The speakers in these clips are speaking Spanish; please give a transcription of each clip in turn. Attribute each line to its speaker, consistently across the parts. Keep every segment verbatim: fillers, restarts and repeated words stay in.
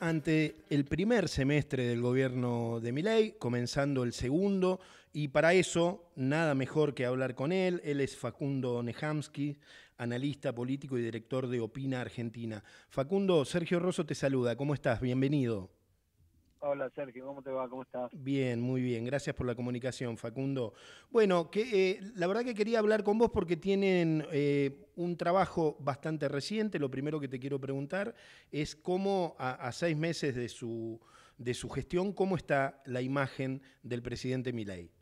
Speaker 1: ante el primer semestre del gobierno de Milei, comenzando el segundo, y para eso nada mejor que hablar con él. Él es Facundo Nejamsky, analista político y director de Opina Argentina. Facundo, Sergio Rosso te saluda. ¿Cómo estás? Bienvenido.
Speaker 2: Hola Sergio, ¿cómo te va? ¿Cómo estás?
Speaker 1: Bien, muy bien. Gracias por la comunicación, Facundo. Bueno, que, eh, la verdad que quería hablar con vos porque tienen eh, un trabajo bastante reciente. Lo primero que te quiero preguntar es cómo, a, a seis meses de su, de su gestión, cómo está la imagen del presidente Milei.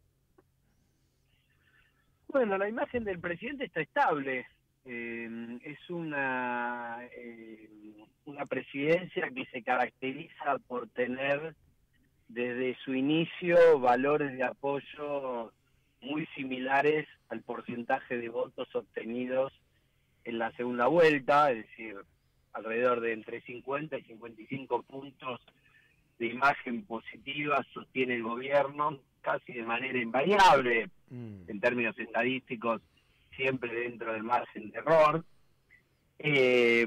Speaker 2: Bueno, la imagen del presidente está estable. Eh, es una, eh, una presidencia que se caracteriza por tener desde su inicio valores de apoyo muy similares al porcentaje de votos obtenidos en la segunda vuelta, es decir, alrededor de entre cincuenta y cincuenta y cinco puntos de imagen positiva sostiene el gobierno, casi de manera invariable,
Speaker 1: Mm.
Speaker 2: en términos estadísticos, siempre dentro del margen de error. Eh,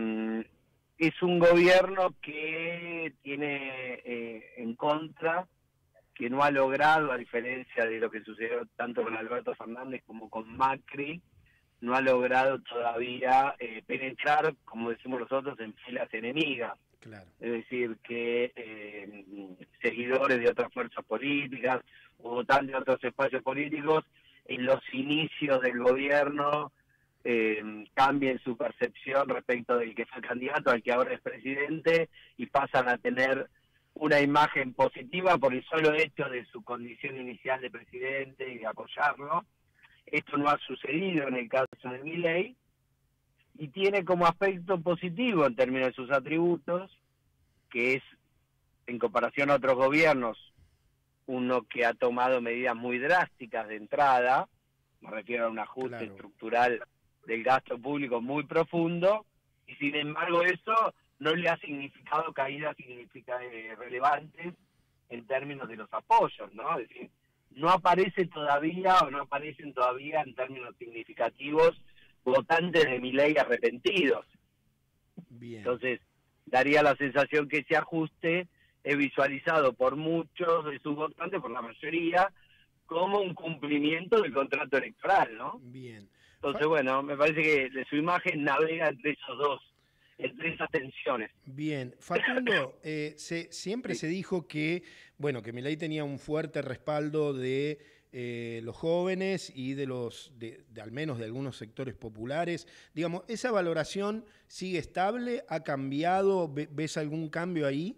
Speaker 2: es un gobierno que tiene eh, en contra, que no ha logrado, a diferencia de lo que sucedió tanto con Alberto Fernández como con Macri, no ha logrado todavía eh, penetrar, como decimos nosotros, en filas enemigas.
Speaker 1: Claro.
Speaker 2: Es decir, que eh, seguidores de otras fuerzas políticas o votantes de otros espacios políticos en los inicios del gobierno eh, cambien su percepción respecto del que fue candidato al que ahora es presidente y pasan a tener una imagen positiva por el solo hecho de su condición inicial de presidente y de apoyarlo. Esto no ha sucedido en el caso de Milei y tiene como aspecto positivo en términos de sus atributos, que es, en comparación a otros gobiernos, uno que ha tomado medidas muy drásticas de entrada, me refiero a un ajuste
Speaker 1: Claro.
Speaker 2: estructural del gasto público muy profundo, y sin embargo eso no le ha significado caídas significa, eh, relevantes en términos de los apoyos, ¿no? Es decir, no aparece todavía o no aparecen todavía en términos significativos votantes de Milei arrepentidos.
Speaker 1: Bien.
Speaker 2: Entonces, daría la sensación que ese ajuste es visualizado por muchos de sus votantes, por la mayoría, como un cumplimiento del contrato electoral, ¿no?
Speaker 1: Bien.
Speaker 2: Entonces, bueno, me parece que de su imagen navega entre esos dos, entre esas tensiones.
Speaker 1: Bien, Facundo, eh, se, siempre
Speaker 2: Sí.
Speaker 1: se dijo que, bueno, que Milei tenía un fuerte respaldo de eh, los jóvenes y de los, de, de al menos de algunos sectores populares. Digamos, ¿esa valoración sigue estable? ¿Ha cambiado? Ve- ¿Ves algún cambio ahí?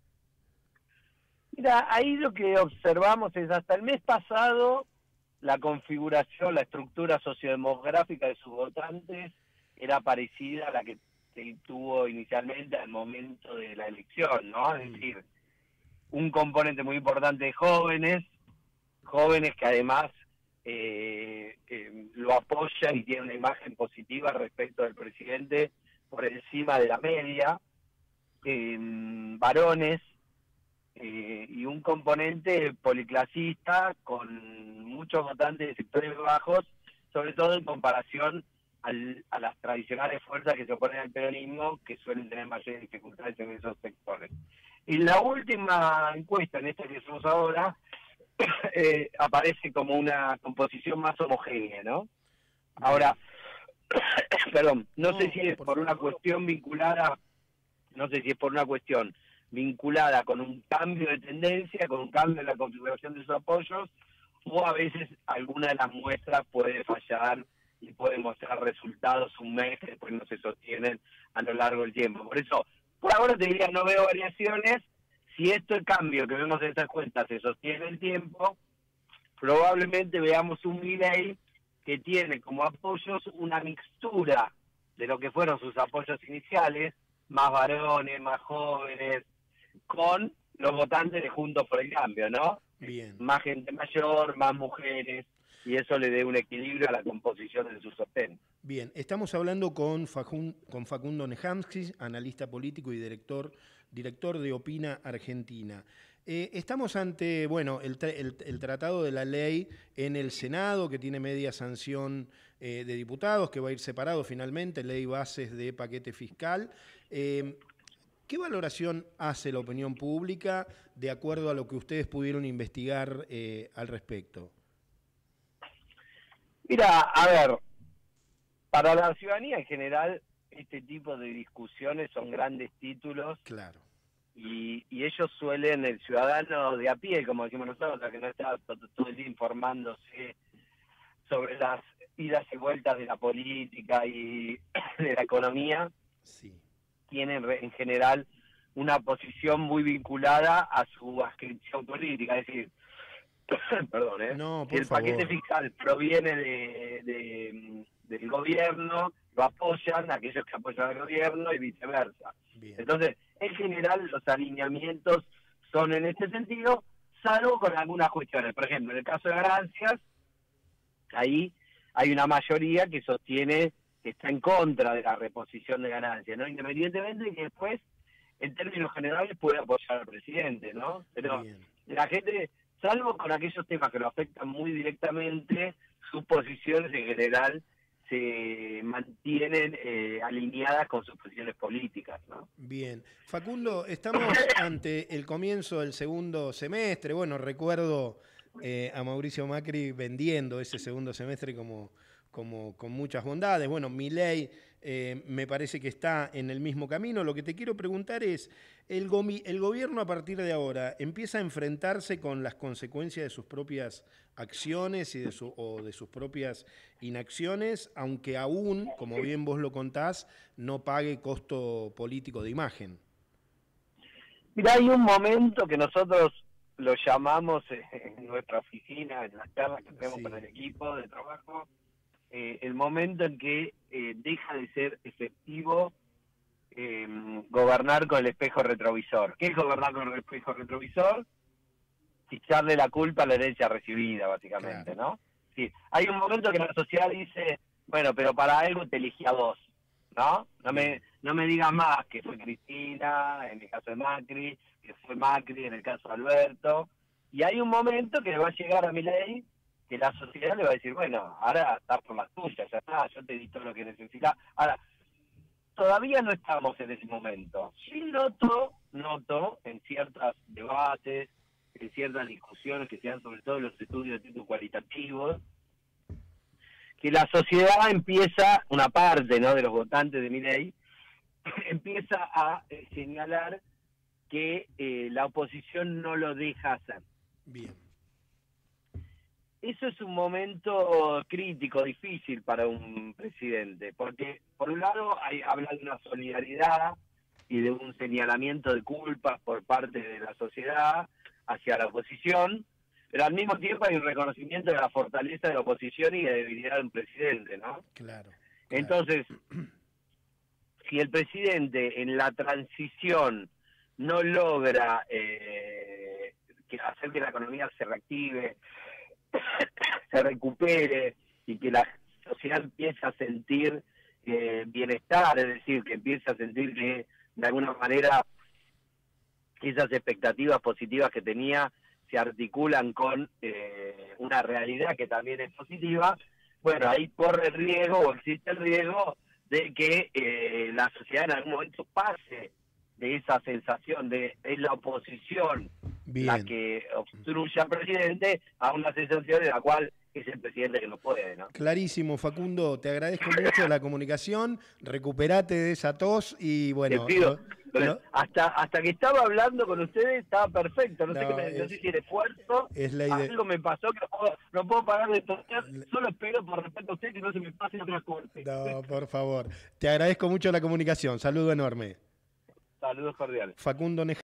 Speaker 2: Mira, ahí lo que observamos es hasta el mes pasado la configuración, la estructura sociodemográfica de sus votantes era parecida a la que él tuvo inicialmente al momento de la elección, ¿no? Es
Speaker 1: Mm.
Speaker 2: decir, un componente muy importante de jóvenes, jóvenes que además eh, eh, lo apoyan y tienen una imagen positiva respecto del presidente por encima de la media, eh, varones, eh, y un componente policlasista con muchos votantes de sectores bajos, sobre todo en comparación al, a las tradicionales fuerzas que se oponen al peronismo, que suelen tener mayores dificultades en esos sectores. Y la última encuesta, en esta que hacemos ahora, eh, aparece como una composición más homogénea, ¿no?
Speaker 1: Bien.
Speaker 2: Ahora, perdón, no sé
Speaker 1: No,
Speaker 2: si es
Speaker 1: por
Speaker 2: por una
Speaker 1: favor.
Speaker 2: cuestión vinculada, no sé si es por una cuestión vinculada con un cambio de tendencia, con un cambio en la configuración de sus apoyos, o a veces alguna de las muestras puede fallar y puede mostrar resultados un mes que después no se sostienen a lo largo del tiempo. Por eso, por ahora te diría, no veo variaciones. Si esto el cambio que vemos en estas cuentas se sostiene el tiempo, probablemente veamos un Milei que tiene como apoyos una mixtura de lo que fueron sus apoyos iniciales, más varones, más jóvenes, con los votantes de Juntos por el Cambio, ¿no?
Speaker 1: Bien.
Speaker 2: Más gente mayor, más mujeres, y eso le dé un equilibrio a la composición de su sostén.
Speaker 1: Bien, estamos hablando con, Fajun, con Facundo Nejamsky, analista político y director, director de Opina Argentina. Eh, estamos ante, bueno, el, el, el tratado de la ley en el Senado, que tiene media sanción eh, de diputados, que va a ir separado finalmente, ley bases de paquete fiscal. Eh, ¿Qué valoración hace la opinión pública de acuerdo a lo que ustedes pudieron investigar eh, al respecto?
Speaker 2: Mira, a ver, para la ciudadanía en general, este tipo de discusiones son grandes títulos.
Speaker 1: Claro.
Speaker 2: Y, y ellos suelen, el ciudadano de a pie, como decimos nosotros, que no está todo el día informándose sobre las idas y vueltas de la política y de la economía, sí, tienen en general una posición muy vinculada a su adscripción política. Es decir, perdón, ¿eh?
Speaker 1: No,
Speaker 2: si el
Speaker 1: favor.
Speaker 2: paquete fiscal proviene de, de, del gobierno, lo apoyan aquellos que apoyan al gobierno y viceversa. Bien. Entonces, en general, los alineamientos son en este sentido, salvo con algunas cuestiones. Por ejemplo, en el caso de ganancias, ahí hay una mayoría que sostiene que está en contra de la reposición de ganancias, ¿no? Independientemente de que después, en términos generales, puede apoyar al presidente, ¿no? Pero bien, la gente, salvo con aquellos temas que lo afectan muy directamente, sus posiciones en general se mantienen eh, alineadas con sus posiciones políticas, ¿no?
Speaker 1: Bien. Facundo, estamos ante el comienzo del segundo semestre. Bueno, recuerdo eh, a Mauricio Macri vendiendo ese segundo semestre como, como con muchas bondades. Bueno, Milei eh, me parece que está en el mismo camino. Lo que te quiero preguntar es, el, gomi, el gobierno a partir de ahora empieza a enfrentarse con las consecuencias de sus propias acciones y de su, o de sus propias inacciones, aunque aún, como bien vos lo contás, no pague costo político de imagen.
Speaker 2: Mira, hay un momento que nosotros lo llamamos en nuestra oficina, en las charlas que tenemos sí. con el equipo de trabajo, eh, el momento en que eh, deja de ser efectivo eh, gobernar con el espejo retrovisor. ¿Qué es gobernar con el espejo retrovisor? Echarle la culpa a la herencia recibida, básicamente, claro. ¿no? Sí, hay un momento que la sociedad dice, bueno, pero para algo te elegí a vos, ¿no? No me, no me digas más que fue Cristina, en el caso de Macri, que fue Macri en el caso de Alberto, y hay un momento que va a llegar a Milei que la sociedad le va a decir, bueno, ahora estás por las tuyas, ya está, yo te di todo lo que necesitas. Ahora, todavía no estamos en ese momento. Sí noto, noto en ciertos debates, en ciertas discusiones que se dan sobre todo en los estudios de tipo cualitativos, que la sociedad empieza, una parte no de los votantes de Milei, empieza a eh, señalar que eh, la oposición no lo deja hacer.
Speaker 1: Bien.
Speaker 2: Eso es un momento crítico, difícil para un presidente, porque por un lado hay, habla de una solidaridad y de un señalamiento de culpas por parte de la sociedad hacia la oposición, pero al mismo tiempo hay un reconocimiento de la fortaleza de la oposición y de debilidad de un presidente, ¿no?
Speaker 1: Claro. claro.
Speaker 2: Entonces, si el presidente en la transición no logra eh, que hacer que la economía se reactive, se recupere y que la sociedad empiece a sentir eh, bienestar, es decir, que empiece a sentir que de alguna manera esas expectativas positivas que tenía se articulan con eh, una realidad que también es positiva, bueno, ahí corre el riesgo o existe el riesgo de que eh, la sociedad en algún momento pase de esa sensación de es la oposición Bien. la que obstruye al presidente a una sensación de la cual es el presidente que no puede, ¿no?
Speaker 1: Clarísimo, Facundo, te agradezco mucho la comunicación, recuperate de esa tos y bueno...
Speaker 2: Te pido,
Speaker 1: lo, lo,
Speaker 2: hasta hasta que estaba hablando con ustedes estaba perfecto, no, no sé qué me,
Speaker 1: es,
Speaker 2: no sé si era esfuerzo,
Speaker 1: es la idea.
Speaker 2: Algo me pasó que no puedo, no puedo parar de toser, solo espero por respeto a usted que no se me pase otra corte.
Speaker 1: No, por favor, te agradezco mucho la comunicación, saludo enorme.
Speaker 2: Saludos cordiales.
Speaker 1: Facundo Nejera.